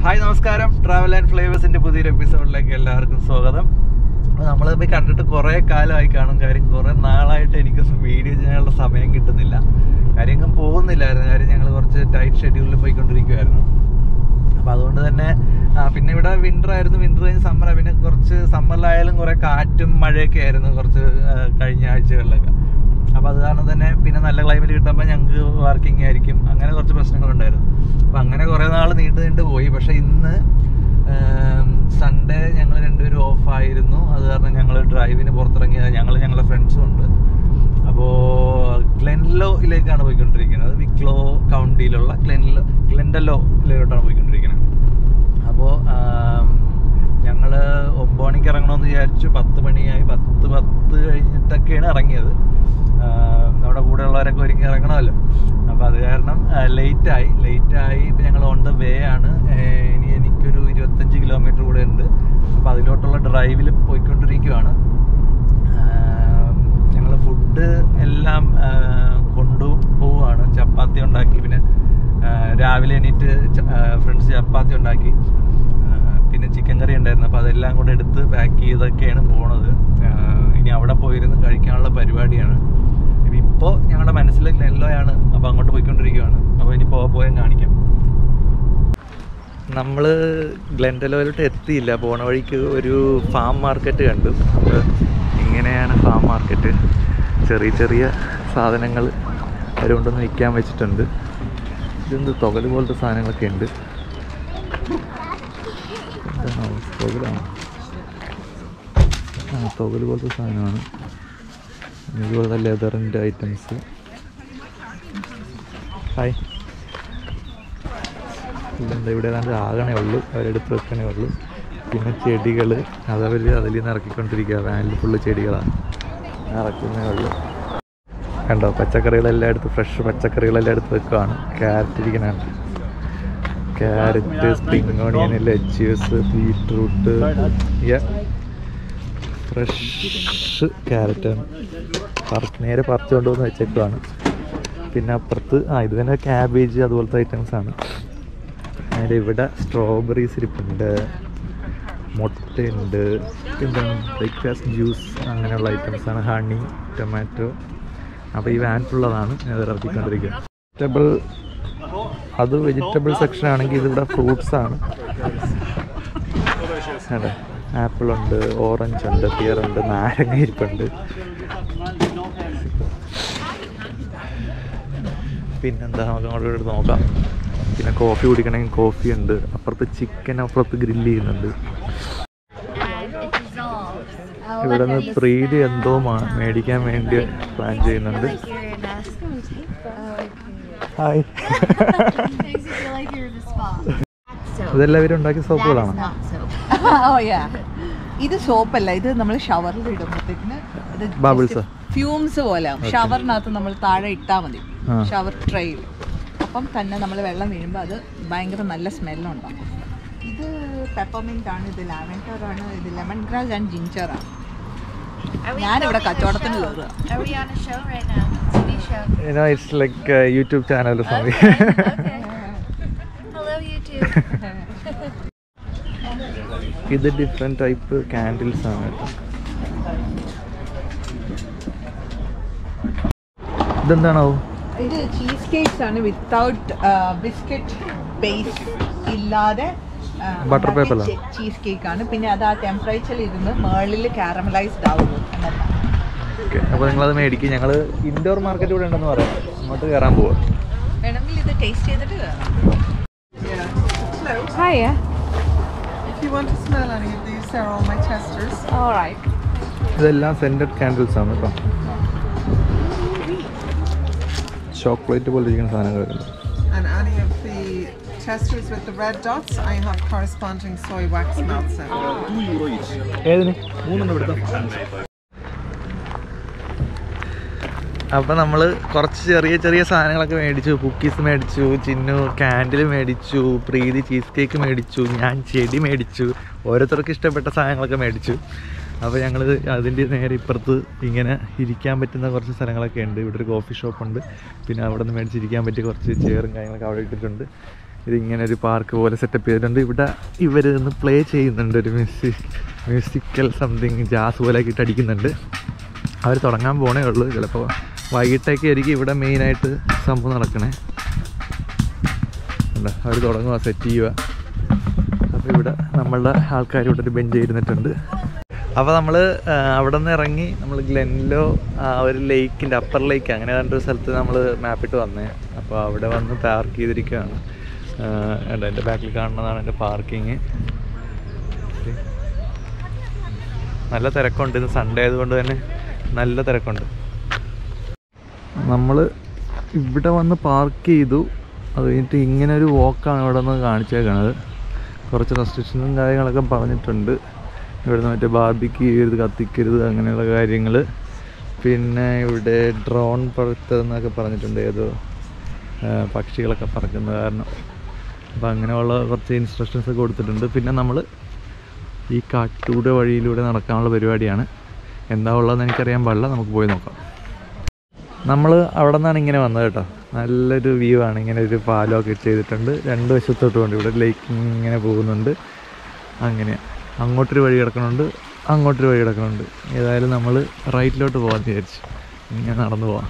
Hi നമസ്കാരം, travel and ഫ്ലേവേഴ്സിൻ്റെ പുതിയൊരു എപ്പിസോഡിലേക്ക് എല്ലാവർക്കും സ്വാഗതം. അപ്പോൾ നമ്മളിപ്പോൾ കണ്ടിട്ട് കുറേ കാലമായി കാണും. കാര്യം കുറേ നാളായിട്ട് എനിക്ക് വീഡിയോ ചെയ്യാനുള്ള സമയം കിട്ടുന്നില്ല. കാര്യങ്ങൾ പോകുന്നില്ലായിരുന്നു. കാര്യം ഞങ്ങൾ കുറച്ച് ടൈറ്റ് ഷെഡ്യൂളിൽ പോയിക്കൊണ്ടിരിക്കുമായിരുന്നു. അപ്പോൾ അതുകൊണ്ട് തന്നെ പിന്നെ ഇവിടെ വിൻ്റർ ആയിരുന്നു. വിൻ്റർ കഴിഞ്ഞ് സമ്മറാണ്. പിന്നെ കുറച്ച് സമ്മറിലായാലും കുറേ കാറ്റും മഴയൊക്കെ ആയിരുന്നു കുറച്ച് കഴിഞ്ഞ ആഴ്ചകളിലൊക്കെ. അപ്പോൾ അത് കാരണം തന്നെ പിന്നെ നല്ല ക്ലൈമറ്റ് കിട്ടുമ്പോൾ ഞങ്ങൾക്ക് വർക്കിംഗ് ആയിരിക്കും. അങ്ങനെ കുറച്ച് പ്രശ്നങ്ങളുണ്ടായിരുന്നു. അപ്പോൾ അങ്ങനെ കുറേ നാൾ നീണ്ടു പോയി. പക്ഷേ ഇന്ന് സൺഡേ ഞങ്ങൾ രണ്ടുപേരും ഓഫായിരുന്നു. അത് കാരണം ഞങ്ങൾ ഡ്രൈവിന് പുറത്തിറങ്ങിയത്. ഞങ്ങളുടെ ഫ്രണ്ട്സും ഉണ്ട്. അപ്പോൾ ഗ്ലെൻഡലോയിലേക്കാണ് പോയിക്കൊണ്ടിരിക്കുന്നത്. വിക്ലോ കൗണ്ടിയിലുള്ള ഗ്ലെൻഡലോയിലോട്ടാണ് പോയിക്കൊണ്ടിരിക്കുന്നത്. അപ്പോൾ ഞങ്ങൾ 9 മണിക്ക് ഇറങ്ങണമെന്ന് വിചാരിച്ചു. 10 മണിയായി. 10 കഴിഞ്ഞിട്ടൊക്കെയാണ് ഇറങ്ങിയത്. നമ്മുടെ കൂടെ ഉള്ളവരൊക്കെ ഒരുങ്ങി ഇറങ്ങണമല്ലോ. അപ്പോൾ അത് കാരണം ലേറ്റായി. ഇപ്പോൾ ഞങ്ങൾ ഓൺ ദ വേ ആണ്. ഇനി എനിക്കൊരു 25 കിലോമീറ്റർ കൂടെ ഉണ്ട്. അപ്പോൾ അതിലോട്ടുള്ള ഡ്രൈവിൽ പോയിക്കൊണ്ടിരിക്കുകയാണ്. ഞങ്ങൾ ഫുഡ് എല്ലാം കൊണ്ടുപോവുകയാണ്. ചപ്പാത്തി ഉണ്ടാക്കി, പിന്നെ രാവിലെ എണീറ്റ് ഫ്രണ്ട്സ് ചപ്പാത്തി ഉണ്ടാക്കി, പിന്നെ ചിക്കൻ കറി ഉണ്ടായിരുന്നു. അപ്പോൾ അതെല്ലാം കൂടെ എടുത്ത് പാക്ക് ചെയ്തൊക്കെയാണ് പോണത്. ഇനി അവിടെ പോയിരുന്ന് കഴിക്കാനുള്ള പരിപാടിയാണ്. ഇപ്പോൾ ഞങ്ങളുടെ മനസ്സിൽ ഗ്ലെൻഡലോയാണ്. അപ്പോൾ അങ്ങോട്ട് പോയിക്കൊണ്ടിരിക്കുകയാണ്. അപ്പോൾ ഇനി പോയാൽ കാണിക്കാം. നമ്മൾ ഗ്ലെൻഡലോയിലോട്ട് എത്തിയില്ല. പോണ വഴിക്ക് ഒരു ഫാം മാർക്കറ്റ് കണ്ടു. അപ്പോൾ ഇങ്ങനെയാണ് ഫാം മാർക്കറ്റ്. ചെറിയ സാധനങ്ങൾ അവരുകൊണ്ടൊന്ന് വിൽക്കാൻ വെച്ചിട്ടുണ്ട്. ഇതെന്ത് തൊകൽ പോലത്തെ സാധനങ്ങളൊക്കെ ഉണ്ട്. എന്താണോ തൊകലാണോ? തൊകൽ പോലത്തെ സാധനമാണ്. ഇതുപോലെ ലെതറിൻ്റെ ഐറ്റംസ്. ഹായ്. ഇതെന്താ ഇവിടെ ഏതാണ്ട് ആകണേ ഉള്ളൂ, അവരെടുത്ത് വെക്കണേ ഉള്ളൂ. പിന്നെ ചെടികൾ അതവർ അതിൽ നിന്ന് ഇറക്കിക്കൊണ്ടിരിക്കുക. വാനിൽ ഫുള്ള് ചെടികളാണ്, ഇറക്കുന്നേ ഉള്ളൂ. കണ്ടോ, പച്ചക്കറികളെല്ലാം എടുത്ത്, ഫ്രഷ് പച്ചക്കറികളെല്ലാം എടുത്ത് വെക്കുകയാണ്. ക്യാരറ്റ് ഇരിക്കണുണ്ട്. Carrot, spring onion, lettuce, beetroot, fresh ക്യാരറ്റാണ്. നേരെ പറിച്ചു കൊണ്ടുവന്ന് വെച്ചേക്കുവാണ്. പിന്നെ അപ്പുറത്ത് ഇത് തന്നെ ക്യാബേജ് അതുപോലത്തെ ഐറ്റംസാണ്. നേരെ ഇവിടെ സ്ട്രോബെറീസ് ഇരിപ്പുണ്ട്, മുട്ടയുണ്ട്, പിന്നെ ബ്രേക്ക്ഫാസ്റ്റ് ജ്യൂസ് അങ്ങനെയുള്ള ഐറ്റംസാണ്. Honey, tomato. അപ്പോൾ ഈ വാൻ ഫുള്ളതാണ് ഞാൻ ഇറക്കിക്കൊണ്ടിരിക്കുക. വെജിറ്റബിൾ സെക്ഷൻ ആണെങ്കിൽ ഇതിവിടെ ഫ്രൂട്ട്സാണ്. അതെ, ആപ്പിളുണ്ട്, ഓറഞ്ച് ഉണ്ട്, പിയറുണ്ട്, നാരങ്ങ ഇരിപ്പുണ്ട്. പിന്നെന്താ, നമുക്ക് അങ്ങോട്ട് നോക്കാം. പിന്നെ കോഫി കുടിക്കണമെങ്കിൽ കോഫി ഉണ്ട്. അപ്പുറത്ത് ചിക്കൻ അപ്പുറത്ത് ഗ്രില്ല് ചെയ്യുന്നുണ്ട്. ഇവിടെ നിന്ന് പ്രീതി എന്തോ മേടിക്കാൻ വേണ്ടി പ്ലാൻ ചെയ്യുന്നുണ്ട്. ഹായ്. ഇതെല്ലാവരും ഉണ്ടാക്കിയ സോപ്പുകളാണ്. ഇത് സോപ്പല്ല, ഇത് നമ്മൾ ഷവറിൽ ഇടുമ്പോഴത്തേക്കിന് ബബിൾസ് ഫ്യൂംസ് പോലെ ഷവറിനകത്ത് നമ്മൾ താഴെ ഇട്ടാൽ മതി, ഷവർ ട്രെയിൽ. അപ്പം തന്നെ നമ്മൾ വെള്ളം വീഴുമ്പോൾ അത് ഭയങ്കര നല്ല സ്മെല്ലുണ്ടാകും. ഇത് പെപ്പർമിന്റ് ആണ്, ഇത് ലാവൻഡർ ആണ്, ഇത് ലെമൺ ഗ്രാസ് ആൻഡ് ജിഞ്ചർ ആണ്. ഞാനിവിടെ കച്ചവടത്തിന് കയറുക. It's like a YouTube channel or something. Okay. Hello YouTube. ഇത് ഡിഫറെൻറ്റ് ടൈപ്പ് ക്യാൻഡിൽസ് ആണ് കേട്ടോ. ഇതെന്താണോ? ഇത് ചീസ് കേക്ക്സ് ആണ്, വിത്തൗട്ട് ബിസ്ക്കറ്റ് ബേസ് ഇല്ലാതെ ബട്ടർ പേപ്പർ ചീസ് കേക്ക് ആണ്. പിന്നെ അത് ആ ടെമ്പറേച്ചറിൽ ഇരുന്ന് മേളിൽ കാരമലൈസ്ഡ് ആവുന്നു. ഓക്കെ, അപ്പോൾ നിങ്ങളത് മേടിക്കും. ഞങ്ങൾ ഇൻഡോർ മാർക്കറ്റ് ഇവിടെ ഉണ്ടെന്ന് പറയാം, അങ്ങോട്ട് കയറാൻ പോവാം. വേണമെങ്കിൽ ഇത് ടേസ്റ്റ് ചെയ്തിട്ട് കയറാം. Hiya. If you want to smell any of these, they're all my testers. All right. ഇതെല്ലാം സെൻറ്റഡ് ക്യാൻഡിൽസ് ആണ് കേട്ടോ. ചോക്ലേറ്റ് പോലെ ഇരിക്കുന്ന സാധനങ്ങൾ വരുന്നത്. And any of the testers with the red dots, I have corresponding soy wax melts in. ഏതിന്? 3 എടുത്തോ. അപ്പോൾ നമ്മൾ കുറച്ച് ചെറിയ സാധനങ്ങളൊക്കെ മേടിച്ചു. കുക്കീസ് മേടിച്ചു, ചിന്നു ക്യാൻഡിൽ മേടിച്ചു, പ്രീതി ചീസ് കേക്ക് മേടിച്ചു, ഞാൻ ചെടി മേടിച്ചു. ഓരോരുത്തർക്ക് ഇഷ്ടപ്പെട്ട സാധനങ്ങളൊക്കെ മേടിച്ചു. അപ്പോൾ ഞങ്ങൾ അതിൻ്റെ നേരെ ഇപ്പുറത്ത് ഇങ്ങനെ ഇരിക്കാൻ പറ്റുന്ന കുറച്ച് സ്ഥലങ്ങളൊക്കെ ഉണ്ട്. ഇവിടെ ഒരു കോഫി ഷോപ്പുണ്ട്. പിന്നെ അവിടെ നിന്ന് മേടിച്ചിരിക്കാൻ പറ്റിയ കുറച്ച് ചെയറും കാര്യങ്ങളൊക്കെ അവിടെ ഇട്ടിട്ടുണ്ട്. ഇതിങ്ങനെ ഒരു പാർക്ക് പോലെ സെറ്റപ്പ് ചെയ്തിട്ടുണ്ട്. ഇവിടെ ഇവർ നിന്ന് പ്ലേ ചെയ്യുന്നുണ്ട്, ഒരു മ്യൂസിക്കൽ സംതിങ് ജാസ് പോലെ ആക്കിയിട്ട് അടിക്കുന്നുണ്ട്. അവർ തുടങ്ങാൻ പോണേ ഉള്ളൂ. ചിലപ്പോൾ വൈകിട്ടൊക്കെ ആയിരിക്കും ഇവിടെ മെയിനായിട്ട് സംഭവം നടക്കണേ. അവർ തുടങ്ങുക, സെറ്റ് ചെയ്യുക. അപ്പോൾ ഇവിടെ നമ്മളുടെ ആൾക്കാർ ഇവിടെ ഒരു ബെഞ്ച് ഇരുന്നിട്ടുണ്ട്. അപ്പോൾ നമ്മൾ അവിടെ നിന്ന് ഇറങ്ങി നമ്മൾ ഗ്ലെൻലോ ഒരു ലേക്കിൻ്റെ അപ്പർ ലേക്ക് അങ്ങനെ കണ്ടൊരു സ്ഥലത്ത് നമ്മൾ മാപ്പിട്ട് വന്നേ. അപ്പോൾ അവിടെ വന്ന് പാർക്ക് ചെയ്തിരിക്കുകയാണ്. എൻ്റെ ബാക്കിൽ കാണുന്നതാണ് എൻ്റെ പാർക്കിങ്. നല്ല തിരക്കുണ്ട്. ഇന്ന് സൺഡേ ആയതുകൊണ്ട് തന്നെ നല്ല തിരക്കുണ്ട്. നമ്മൾ ഇവിടെ വന്ന് പാർക്ക് ചെയ്തു. അത് കഴിഞ്ഞിട്ട് ഇങ്ങനെ ഒരു വോക്കാണ് ഇവിടെ നിന്ന് കാണിച്ചേക്കണത്. കുറച്ച് റെസ്ട്രിക്ഷനും കാര്യങ്ങളൊക്കെ പറഞ്ഞിട്ടുണ്ട്. ഇവിടുന്ന് മറ്റേ ബാർബിക്യൂ ചെയ്യരുത്, കത്തിക്കരുത്, അങ്ങനെയുള്ള കാര്യങ്ങൾ. പിന്നെ ഇവിടെ ഡ്രോൺ പറത്തതെന്നൊക്കെ പറഞ്ഞിട്ടുണ്ട്, ഏതോ പക്ഷികളൊക്കെ പറക്കുന്ന കാരണം. അപ്പോൾ അങ്ങനെയുള്ള കുറച്ച് ഇൻസ്ട്രക്ഷൻസ് ഒക്കെ കൊടുത്തിട്ടുണ്ട്. പിന്നെ നമ്മൾ ഈ കാട്ടിലൂടെ വഴിയിലൂടെ നടക്കാനുള്ള പരിപാടിയാണ്. എന്താ ഉള്ളതെന്ന് എനിക്കറിയാൻ പാടില്ല, നമുക്ക് പോയി നോക്കാം. നമ്മൾ അവിടെ നിന്നാണ് ഇങ്ങനെ വന്നത് കേട്ടോ. നല്ലൊരു വ്യൂ ആണ്. ഇങ്ങനെ ഒരു പാലമൊക്കെ ചെയ്തിട്ടുണ്ട്. രണ്ട് വശത്തോട്ടുമുണ്ട്. ഇവിടെ ലേക്ക് ഇങ്ങനെ പോകുന്നുണ്ട്. അങ്ങനെ അങ്ങോട്ടൊരു വഴി കിടക്കുന്നുണ്ട്, അങ്ങോട്ടൊരു വഴി കിടക്കുന്നുണ്ട്. ഏതായാലും നമ്മൾ റൈറ്റിലോട്ട് പോകാൻ വിചാരിച്ചു. ഇങ്ങനെ നടന്നു പോവാം.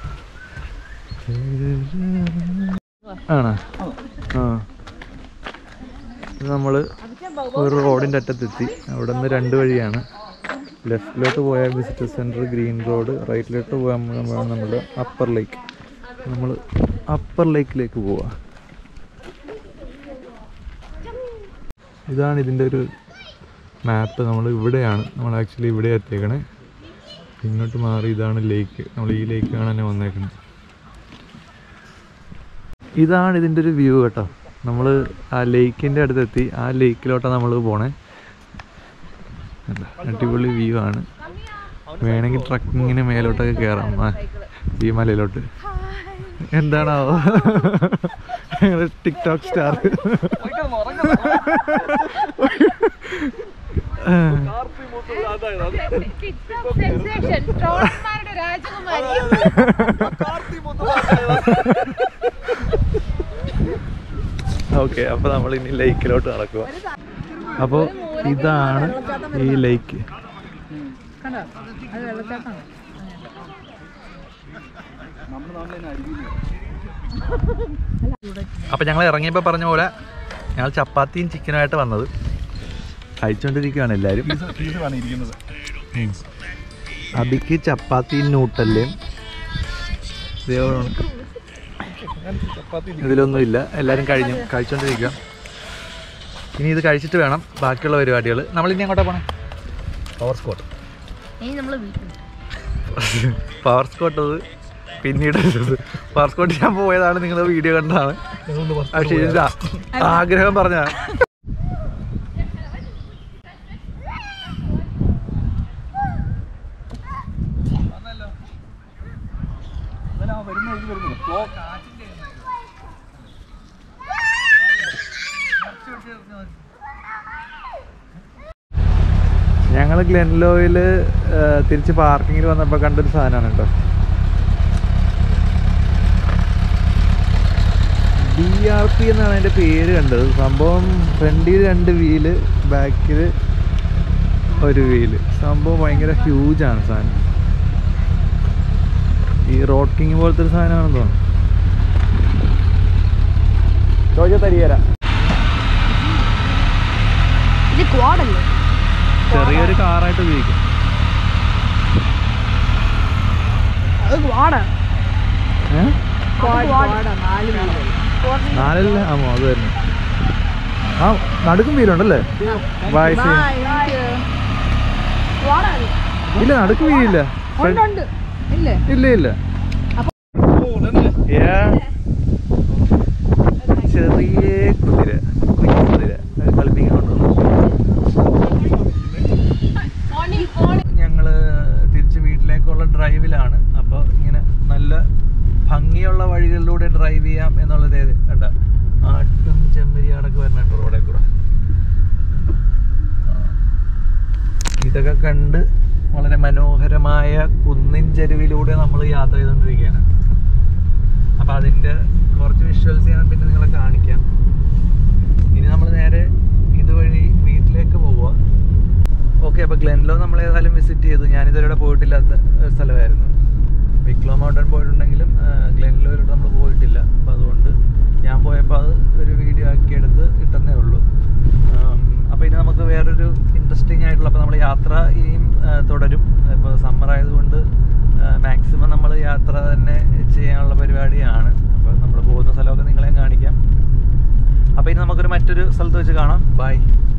ആണോ? നമ്മൾ ഒരു റോഡിൻ്റെ അറ്റത്തെത്തി. അവിടെ നിന്ന് രണ്ട് വഴിയാണ്. ലെഫ്റ്റിലോട്ട് പോയാൽ വിസിറ്റർ സെൻറ്റർ, ഗ്രീൻ റോഡ്. റൈറ്റിലോട്ട് പോയാൽ നമ്മൾ അപ്പർ ലേക്ക്. നമ്മൾ അപ്പർ ലേക്കിലേക്ക് പോവാം. ഇതാണ് ഇതിൻ്റെ ഒരു മാപ്പ്. നമ്മൾ ഇവിടെയാണ്, നമ്മൾ ആക്ച്വലി ഇവിടെ എത്തിയേക്കണേ. ഇങ്ങോട്ട് മാറി ഇതാണ് ലേക്ക്. നമ്മൾ ഈ ലേക്ക് കാണാൻ വന്നേക്കണേ. ഇതാണ് ഇതിൻ്റെ ഒരു വ്യൂ കേട്ടോ. നമ്മൾ ആ ലേക്കിൻ്റെ അടുത്തെത്തി. ആ ലേക്കിലോട്ടാണ് നമ്മൾ പോണേ. അടിപൊളി വ്യൂ ആണ്. വേണമെങ്കിൽ ട്രക്കിങ്ങിന് മേലോട്ടൊക്കെ കയറാം ഈ മലയിലോട്ട്. എന്താണാവോ ടിക്ടോക്ക് സ്റ്റാർ. ഓക്കെ, അപ്പോൾ നമ്മൾ ഇനി ലേക്കിലോട്ട് നടക്കുക. അപ്പോൾ ഇതാണ് ഈ ലേക്ക്. അപ്പം ഞങ്ങൾ ഇറങ്ങിയപ്പോൾ പറഞ്ഞ പോലെ ഞങ്ങൾ ചപ്പാത്തിയും ചിക്കനുമായിട്ട് വന്നത്. കഴിച്ചുകൊണ്ടിരിക്കുകയാണ് എല്ലാവരും. അബിക്ക് ചപ്പാത്തിയും നൂട്ടല്ലേയും ഇതിലൊന്നുമില്ല. എല്ലാവരും കഴിച്ചുകൊണ്ടിരിക്കുക. ഇനി ഇത് കഴിച്ചിട്ട് വേണം ബാക്കിയുള്ള പരിപാടികൾ. നമ്മളിനി അങ്ങോട്ടാ പോണേ? Power spot. പവർ സ്പോട്ട് അത് പിന്നീട് പവർ സ്പോട്ട് ഞാൻ പോയതാണ്, നിങ്ങൾ വീഡിയോ കണ്ടതാണ്. പക്ഷേ ആഗ്രഹം പറഞ്ഞ ഞങ്ങൾ ഗ്ലെൻലോയിൽ തിരിച്ച് പാർക്കിങ്ങിൽ വന്നപ്പോൾ കണ്ടൊരു സാധനമാണ് കേട്ടോ. DRP എന്നാണ് അതിൻ്റെ പേര് കണ്ടത്. സംഭവം ഫ്രണ്ടിൽ 2 വീല്, ബാക്കിൽ 1 വീല്. സംഭവം ഭയങ്കര ഹ്യൂജാണ് സാധനം. ഈ റോഡ് കിങ് പോലത്തെ ഒരു സാധനമാണെന്ന് തോന്നുന്നു. തരികര ചെറിയൊരു കാറായിട്ട് ഉപയോഗിക്കും. നാലല്ല ആമോ അത് തന്നെ. ആ നടുക്കും വീലുണ്ടല്ലേ? ഇല്ല നടുക്ക് വീലില്ല. ഇല്ല ഇല്ല. ചെറിയ കുതിര, കുഞ്ഞു കുതിര കളിപ്പിക്കാൻ കൊണ്ടുവന്നു. ഞങ്ങള് തിരിച്ച് വീട്ടിലേക്കുള്ള ഡ്രൈവിലാണ്. അപ്പോൾ ഇങ്ങനെ നല്ല ഭംഗിയുള്ള വഴികളിലൂടെ ഡ്രൈവ് ചെയ്യാം എന്നുള്ളത് കണ്ട. ആട്ടും ചെമ്മരിയാടൊക്കെ വരുന്നുണ്ട് റോഡിൽ കൂടെ. ഇതൊക്കെ കണ്ട് വളരെ മനോഹരമായ കുന്നിൻ ചെരുവിലൂടെ നമ്മൾ യാത്ര ചെയ്തുകൊണ്ടിരിക്കുകയാണ്. അപ്പോൾ അതിൻ്റെ കുറച്ച് വിഷ്വൽസ് ഞാൻ പിന്നെ നിങ്ങളെ കാണിക്കാം. മൗണ്ടൻ പോയിട്ടുണ്ടെങ്കിലും ഗ്ലെൻലോയിലോട്ട് നമ്മൾ പോയിട്ടില്ല. അപ്പോൾ അതുകൊണ്ട് ഞാൻ പോയപ്പോൾ അത് ഒരു വീഡിയോ ആക്കി എടുത്ത് ഇട്ടെന്നേ ഉള്ളൂ. അപ്പോൾ ഇനി നമുക്ക് വേറൊരു ഇൻട്രസ്റ്റിംഗ് ആയിട്ടുള്ള, അപ്പോൾ നമ്മൾ യാത്ര ഇനിയും തുടരും. ഇപ്പോൾ സമ്മർ ആയതുകൊണ്ട് മാക്സിമം നമ്മൾ യാത്ര തന്നെ ചെയ്യാനുള്ള പരിപാടിയാണ്. അപ്പോൾ നമ്മൾ പോകുന്ന സ്ഥലമൊക്കെ നിങ്ങളെയും കാണിക്കാം. അപ്പോൾ ഇനി നമുക്കൊരു മറ്റൊരു സ്ഥലത്ത് വെച്ച് കാണാം. ബൈ.